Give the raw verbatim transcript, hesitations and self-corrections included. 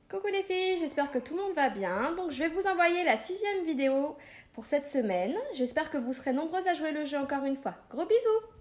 Coucou les filles, j'espère que tout le monde va bien. Donc je vais vous envoyer la sixième vidéo pour cette semaine. J'espère que vous serez nombreuses à jouer le jeu encore une fois. Gros bisous!